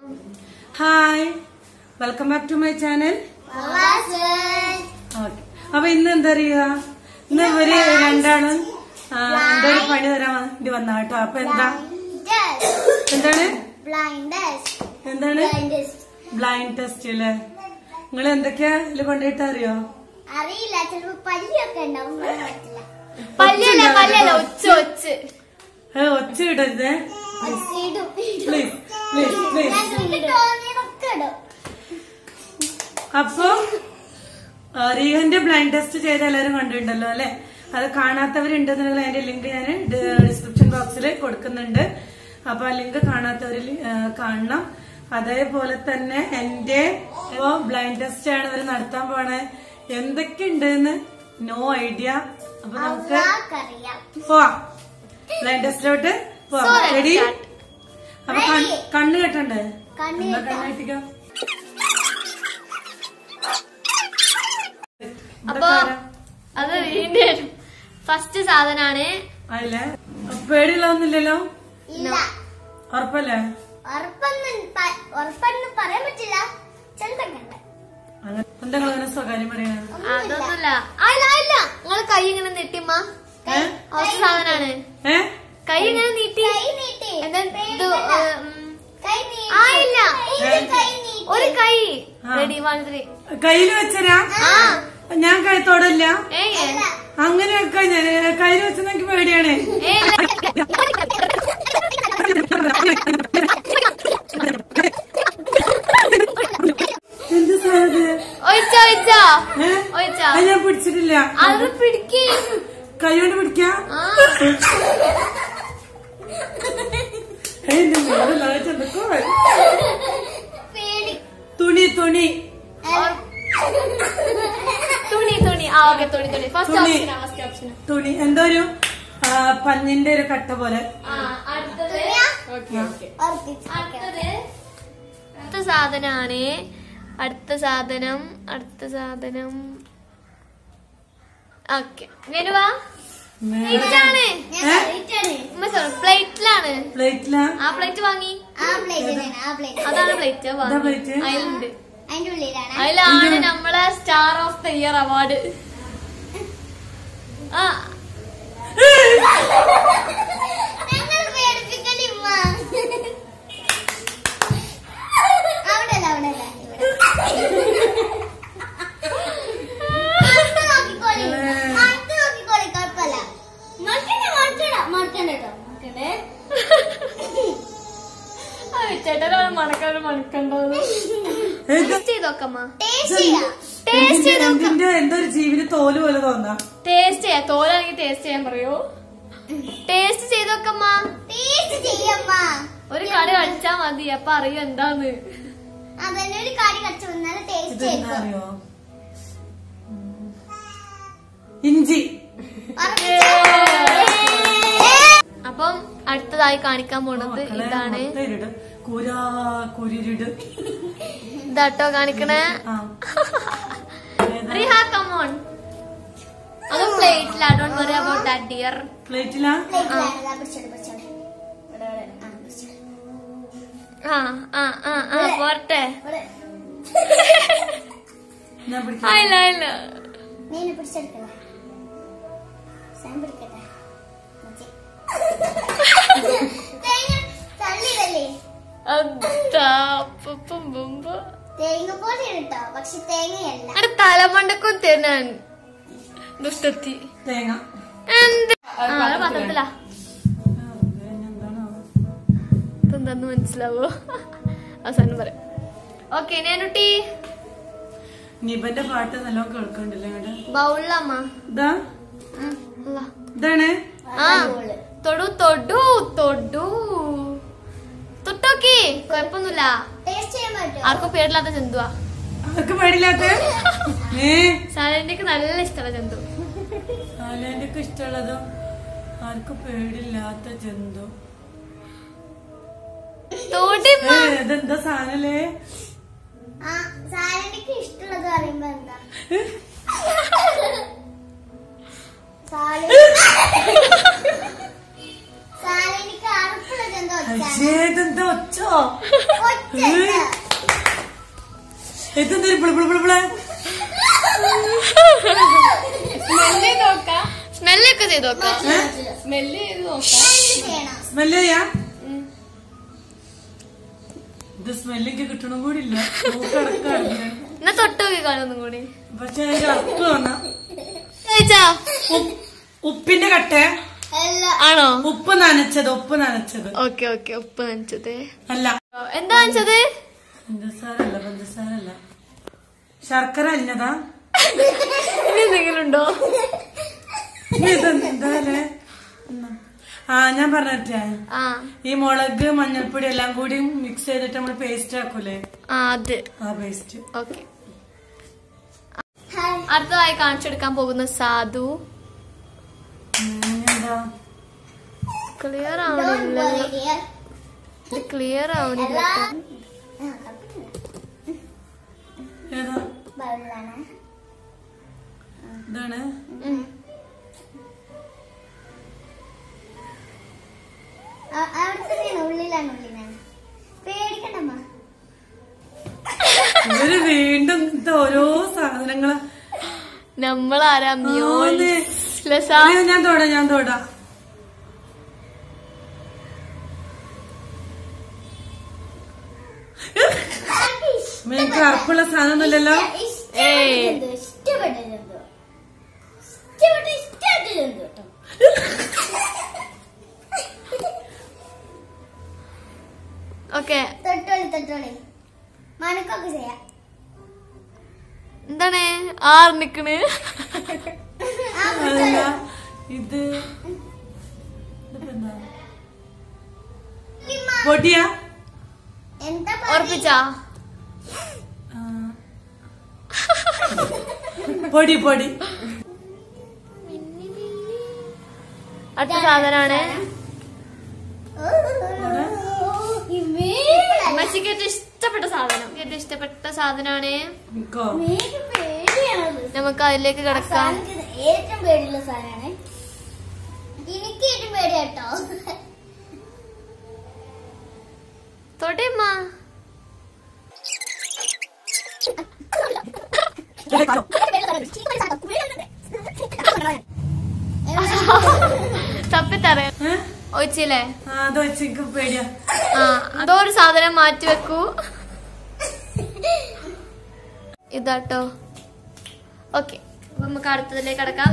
Hi, welcome back to my channel. അപ്പൊ ഇന്ന് എന്താ അറിയുക, ഇന്ന് ഇവര് രണ്ടാളും എന്തോ ഒരു പണി തരാൻ വേണ്ടി വന്ന കേട്ടോ. അപ്പൊ എന്താണ് ബ്ലൈൻഡ് ടെസ്റ്റ് അല്ലേ? നിങ്ങൾ എന്തൊക്കെയാ ഇതില് കൊണ്ടുപോയിട്ട് അറിയോ? അറിയില്ല, ചിലപ്പോ പല്ലിയൊക്കെ ഉണ്ടാവും. ഒച്ച ഇടരുത് പ്ലീസ് പ്ലീസ് പ്ലീസ്. അപ്പൊ റീഹന്റെ ബ്ലൈൻഡ് ടെസ്റ്റ് ചെയ്ത് എല്ലാവരും കണ്ടിട്ടുണ്ടല്ലോ അല്ലെ? അത് കാണാത്തവരുണ്ടെന്നുള്ള അതിന്റെ ലിങ്ക് ഞാൻ ഡിസ്ക്രിപ്ഷൻ ബോക്സിൽ കൊടുക്കുന്നുണ്ട്. അപ്പൊ ആ ലിങ്ക് കാണാത്തവരിൽ കാണണം. അതേപോലെ തന്നെ എന്റെ ബ്ലൈൻഡ് ടെസ്റ്റ് ആണ് അവർ നടത്താൻ പോണേ. എന്തൊക്കെ ഉണ്ടെന്ന് നോ ഐഡിയ. അപ്പൊ നമുക്ക് പോവാം, ബ്ലൈൻഡ് ടെസ്റ്റിലോട്ട് പോവാം. റെഡി? അപ്പൊ കണ്ണ് കെട്ടണ്ടേ? കണ്ണായിട്ടിക്കോ. അപ്പൊ അത് ഫസ്റ്റ് സാധനാണ്. അതിലെ പേടിയുള്ളതൊന്നുമില്ലല്ലോ? ഉറപ്പല്ലേ? ഉറപ്പൊന്നും പറയാൻ പറ്റില്ല. എന്താ അങ്ങനെ സ്വകാര്യം പറയണ? അതൊന്നുമില്ല. നിങ്ങള് കൈ ഇങ്ങനെ നെട്ടിമ്മ. ഫസ്റ്റ് സാധനാണ്. കൈ ഇങ്ങനെ നീട്ടി. ആയില്ല, ഒരു കൈ. റെഡി, 1 2 കയ്യില് വെച്ചരാ? ഞാൻ കഴുത്തോടല്ല അങ്ങനെയൊക്കെ. കയ്യിൽ വെച്ചത് എനിക്ക് പേടിയാണ്. എന്ത് ഞാൻ പിടിച്ചിട്ടില്ല. അത് പിടിക്കേ, കൈ കൊണ്ട് പിടിക്കാം. തുണി തുണി തുണി തുണി. ആ ഓക്കെ, തുണി തുണി. ഫസ്റ്റ് ഓപ്ഷൻ തുണി. എന്തോ ഒരു പഞ്ഞിന്റെ ഒരു കട്ട പോലെ. അടുത്ത സാധനാണ്. അടുത്ത സാധനം ഓക്കെ. വരുവാ പ്ലേറ്റിലാണ്. ആ പ്ലേറ്റ് വാങ്ങി. അതാണ് പ്ലേറ്റ്. അതിലുണ്ട്. അതിലാണ് നമ്മളെ star of the year award. ആ ചേട്ടനാണ് മണക്കാട് മണക്കണ്ടത്. ടേസ്റ്റ് ചെയ്തോക്കമ്മ. എന്തോ ഒരു ജീവിന് തോല് പോലെ തോന്നാ. ടേസ്റ്റ് ചെയ്യാം. തോലാണെങ്കിൽ ടേസ്റ്റ് ചെയ്യാൻ പറയൂ. ടേസ്റ്റ് ചെയ്തോക്കമ്മ. ഒരു കടി കളിച്ചാ മതി, അപ്പൊ അറിയോ എന്താന്ന്. അറിയോ? ഇഞ്ചി. അപ്പം അടുത്തതായി കാണിക്കാൻ പോണത് ഇതാണ്. ഇതാട്ടോ കാണിക്കണേ. റിഹാ, കമോൺ. അത് പ്ലേറ്റിലാ. Don't worry about that dear. പ്ലേറ്റിലാ? പോട്ടെ. ഇല്ല ഇല്ല. തലമണ്ടക്കും തേനാൻ ദുഷ്ടത്തി. തേങ്ങ പത്രത്തിലാ. എന്താന്ന് മനസ്സിലാവോ? അവസാനം പറയാം. ഓക്കെ, നേനുട്ടി. നിബന്റെ പാട്ട് നല്ലോണം കേൾക്കണ്ടല്ലേ? ബൗളമ്മ. ഇതാണ്. തൊടു തൊടു തൊടു തൊട്ടോക്കി. കൊഴപ്പൊന്നുമില്ല. ആർക്കും പേടില്ലാത്ത ജന്തുവാ. ആർക്കും പേടില്ലാത്ത? സാലന്റെക്ക് നല്ല ഇഷ്ടമുള്ള ജന്തു. സാലന്റെക്ക് ഇഷ്ടമുള്ളതോ? ആർക്കും പേടില്ലാത്ത ജന്തു. ഇതെന്താ സാധനല്ലേ? സാലന്റെക്ക് ഇഷ്ടമുള്ളത് പറയുമ്പോ എന്താ? ഇതെന്താ ഒച്ച? ഒച്ചോ ഇതെന്തൊരു പിളിപ്പിളിപ്പിളിപ്പിളെ സ്മെല്ലൊക്കെ ചെയ്ത് നോക്കാം. സ്മെല്ല് ചെയ്യാ ഇത് സ്മെല്ലിക്ക് കിട്ടണം കൂടി ഇല്ല എന്നാ തൊട്ട് നോക്കി കാണുന്നും കൂടി. പക്ഷെ അതിന്റെ അർത്ഥം വന്നാ കഴിച്ചാ ഉപ്പിന്റെ കട്ട ആണോ? ഉപ്പ് നനച്ചത് ഓക്കെ ഓക്കെ. ഉപ്പ് നനച്ചത് അല്ല. എന്താ നനച്ചത്? പഞ്ചസാരല്ല ശർക്കര അല്ലതാ. ഇനി എന്തെങ്കിലും ഉണ്ടോ? ഇതെന്താല്ലേ? ഞാൻ പറഞ്ഞേ ഈ മുളക് മഞ്ഞൾപ്പൊടി എല്ലാം കൂടി മിക്സ് ചെയ്തിട്ട് നമ്മള് പേസ്റ്റ് ആക്കൂലേ അത്. ആ പേസ്റ്റ്. ഓക്കെ. അടുത്തതായി കാണിച്ചെടുക്കാൻ പോകുന്ന സാധു. എന്താ ക്ലിയർ ആവണില്ല. ക്ലിയർ ആവണില്ല. ഏതാ ഇതാണ്? ഇവര് വീണ്ടും ഓരോ സാധനങ്ങള് നമ്മളാരാ? ഞാൻ തൊടാ. എനിക്ക് അറപ്പുള്ള സാധനമൊന്നുമില്ലല്ലോ. ഓക്കെ. മനക്കൊക്കെ ചെയ്യാം. എന്താണ് ആറ് നിക്കണ്? ഇത് പൊടിയാ? ഉറപ്പിച്ചാ? പൊടി. അടുത്ത സാധനാണ് മച്ചിക്ക് ഏറ്റവും ഇഷ്ടപ്പെട്ട സാധനാണ്. നമുക്ക് അതിലേക്ക് കിടക്കാം. ഏറ്റവും പേടിയുള്ള സാധനമാണ്. എനിക്ക് ഏറ്റവും പേടിയാട്ടോ. തൊടേമ്മ. തപ്പിത്തറ ഒഴിച്ചില്ലേ? പേടിയാ. അതോ ഒരു സാധനം മാറ്റി വെക്കൂ. ഇതാട്ടോ. ഓക്കെ. നമുക്ക് അടുത്തതിലേക്ക് കിടക്കാം.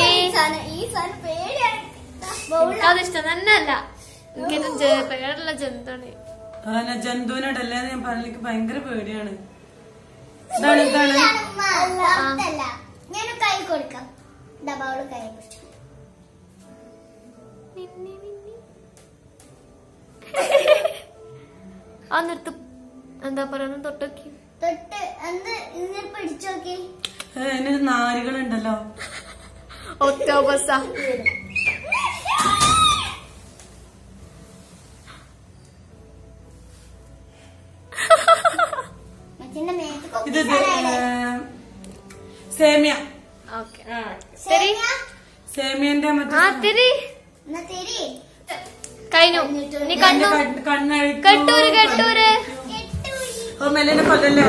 എനിക്കതിഷ്ടം തന്നെ അല്ല. എനിക്ക് പേടുള്ള ജന്തുവാണ്. ജന്തുവിനോടല്ലേ ഞാൻ പറഞ്ഞ ഭയങ്കര പേടിയാണ്. ഞാൻ കൈ കൊടുക്കാം. ഡബാള് കൈ കൊടുക്കാം. ആ നിർത്തും. എന്താ പറയുന്നത്? തൊട്ടോക്കി പിടിച്ചോക്കി. നാരുകളുണ്ടല്ലോ. ഒക്ടോബസ. ഇത് സേമിയ. സേമിയന്റെ കഴിഞ്ഞു. നീ കണ്ണു കെട്ടൂര്. മെല്ലിനെ കൊല്ലല്ലേ?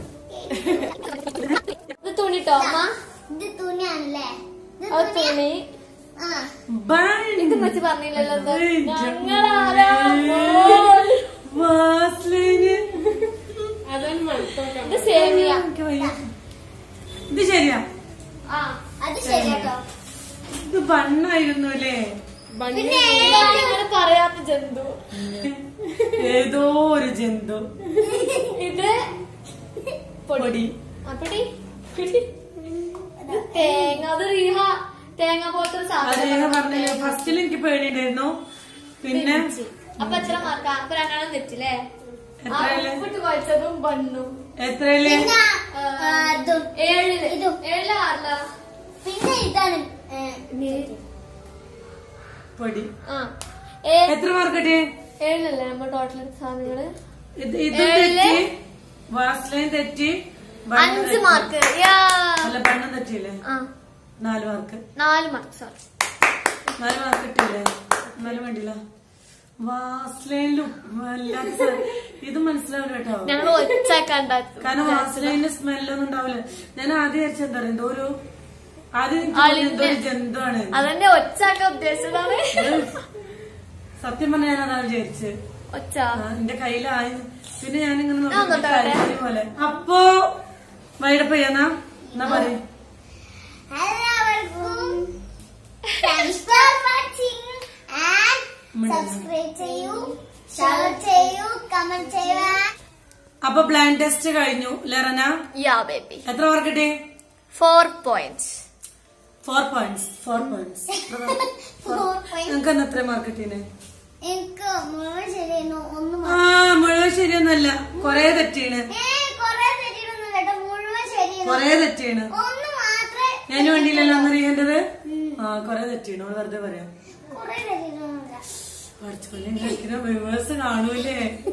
ഇത് തുണിട്ടോ അമ്മ? ഇത് തുണിയാണല്ലേ? തുണി. ഇത് മച്ചി പറഞ്ഞില്ലല്ലോ. ഇത് സേമിയ. ഇത് ശരിയാ. അത് ശരിയാട്ടോ. ഇത് ബണ്ണായിരുന്നു അല്ലേ? പറയാത്ത ജന്തു. ഏതോ ഒരു ജന്തു. ഇത് പൊടി. തേങ്ങ. അത് തേങ്ങ പോലത്തെ സാധനം പറഞ്ഞില്ലേ? ഫസ്റ്റിൽ എനിക്ക് പേടിയുണ്ടായിരുന്നു. പിന്നെ അപ്പൊ എത്ര മാർക്കാ? അപ്പൊ രണ്ടെണ്ണം തെറ്റില്ലേ? ഉപ്പിട്ട് കുഴച്ചതും ബണ്ണും. എത്രയില്? 7. 7 6. പിന്നെ ഇതാണ് പൊടി. എത്ര മാർക്ക് കിട്ടിയേ? 7 നമ്മൾ ടോട്ടൽ സാധനങ്ങള്. ഇത് തെറ്റി, വാസ്ലൈൻ തെറ്റി, 5 മാർക്ക്. അല്ല ബണ്ണം തെറ്റിയില്ലേ? 4 മാർക്ക്. 4 മാർക്ക്. സോറി, 4 മാർക്ക് കിട്ടിയില്ലേ? എന്നാലും വേണ്ടില്ല. വാസ്ലൈനിലും വല്ലാത്ത ഇത് മനസ്സിലാവില്ല കേട്ടോ. ഞങ്ങൾ ഒച്ച കണ്ടാക്കും. കാരണം വാസ്ലൈനിന്റെ സ്മെല്ലൊന്നും ഉണ്ടാവില്ല. ഞാൻ ആദ്യം വിചാരിച്ച എന്താ പറയുക, എന്തോ ഒരു ജന്തുവാണ്. അതന്നെ ഒച്ചാക്കാൻ ഉദ്ദേശിച്ചതാണ്. സത്യം പറഞ്ഞ ഞാൻ അതാ വിചാരിച്ച്. ഒച്ച എന്റെ കയ്യിലായി. പിന്നെ ഞാനിങ്ങനെ പോലെ. അപ്പോ വൈഡപ്പ് ചെയ്യാന്നാ എന്നാ പറയും. എല്ലാവർക്കും thanks for watching and subscribe ചെയ്യൂ, ഷെയർ ചെയ്യൂ, കമന്റ് ചെയ്യൂ. അപ്പൊ ബ്ലൈൻഡ് ടെസ്റ്റ് കഴിഞ്ഞു ലെറന. യാ ബേബി. എത്ര മാർക്ക് കിട്ടി? 4 points. 4 points. നിങ്ങൾക്ക് എന്ന് എത്ര മാർക്ക് കിട്ടീനെ? എനിക്ക് മുഴുവൻ ശരിയായിരുന്നു, ഒന്ന് മുഴുവൻ ശരിയൊന്നല്ല, കൊറേ തെറ്റീണ്. കൊറേ തെറ്റിയൊന്നും കേട്ടോ, മുഴുവൻ ശരിയായിരുന്നു, കൊറേ തെറ്റീണ്. ഒന്ന് മാത്രമേ ഞാൻ വേണ്ടിയില്ലല്ലോ അന്ന് അറിയേണ്ടത്. കൊറേ തെറ്റീണ്, വെറുതെ പറയാം. കൊറേ തെറ്റിയൊന്നുമില്ല. പഠിച്ചോലെ വ്യൂവേഴ്സ് കാണൂലേ.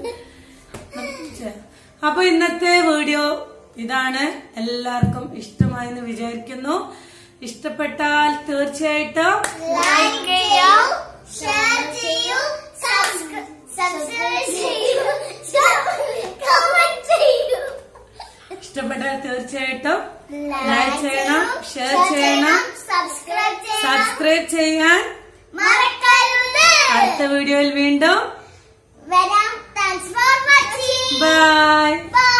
അപ്പൊ ഇന്നത്തെ വീഡിയോ ഇതാണ്. എല്ലാവർക്കും ഇഷ്ടമായെന്ന് വിചാരിക്കുന്നു. ഇഷ്ടപ്പെട്ടാൽ തീർച്ചയായിട്ടും ലൈക്ക് ചെയ്യൂ, ഷെയർ ചെയ്യൂ, സബ്സ്ക്രൈബ് ചെയ്യൂ, കമന്റ് ചെയ്യൂ. ഇഷ്ടപ്പെട്ടാൽ തീർച്ചയായിട്ടും ലൈക്ക് ചെയ്യണം, ഷെയർ ചെയ്യണം, സബ്സ്ക്രൈബ് ചെയ്യാൻ മറക്കരുത്. അടുത്ത വീഡിയോയിൽ വീണ്ടും വരാം. Thanks for watching. ബൈ.